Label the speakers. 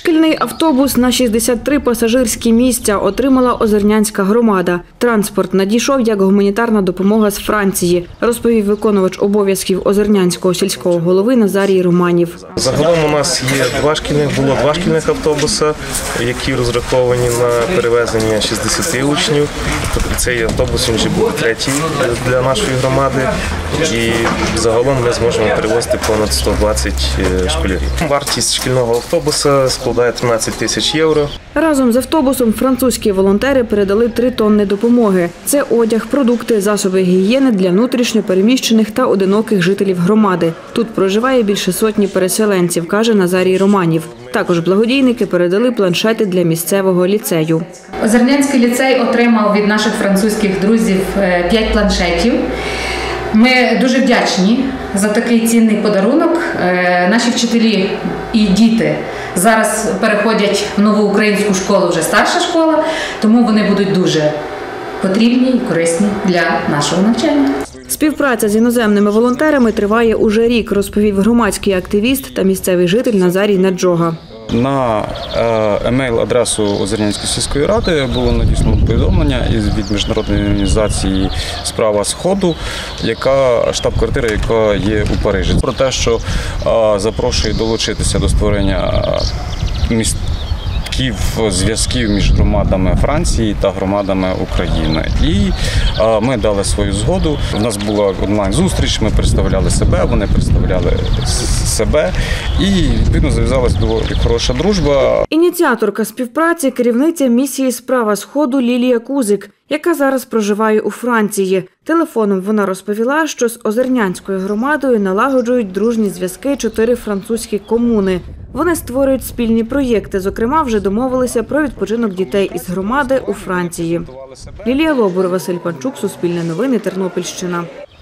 Speaker 1: Шкільний автобус на 63 пасажирські місця отримала Озернянська громада. Транспорт надійшов як гуманітарна допомога з Франції, розповів виконувач обов'язків Озернянського сільського голови Назарій Романів.
Speaker 2: Загалом у нас було два шкільних автобуси, які розраховані на перевезення 60 учнів. Цей автобус вже був третій для нашої громади. І загалом ми зможемо перевозити понад 120 школярів. Вартість шкільного автобуса складає 13 тисяч євро.
Speaker 1: Разом з автобусом французькі волонтери передали 3 тонни допомоги. Це одяг, продукти, засоби гігієни для внутрішньо переміщених та одиноких жителів громади. Тут проживає більше сотні переселенців, каже Назарій Романів. Також благодійники передали планшети для місцевого ліцею.
Speaker 3: Озернянський ліцей отримав від наших французьких друзів 5 планшетів. Ми дуже вдячні за такий цінний подарунок. Наші вчителі і діти зараз переходять в нову українську школу, вже старша школа, тому вони будуть дуже потрібні і корисні для нашого навчання.
Speaker 1: Співпраця з іноземними волонтерами триває уже рік, розповів громадський активіст та місцевий житель Назарій Наджога.
Speaker 4: На емейл-адресу Озернянської сільської ради було надіслано повідомлення від міжнародної організації «Справа Сходу», штаб-квартира, яка є у Парижі. Про те, що запрошує долучитися до створення зв'язків між громадами Франції та громадами України. І ми дали свою згоду. У нас була онлайн-зустріч, ми представляли себе, вони представляли себе. І, відповідно, зав'язалась доволі хороша дружба.
Speaker 1: Ініціаторка співпраці – керівниця місії «Справа Сходу» Лілія Кузик, яка зараз проживає у Франції. Телефоном вона розповіла, що з Озернянською громадою налагоджують дружні зв'язки 4 французькі комуни. Вони створюють спільні проєкти, зокрема, вже домовилися про відпочинок дітей із громади у Франції. Лілія Лобур, Василь Панчук, Суспільне новини, Тернопільщина.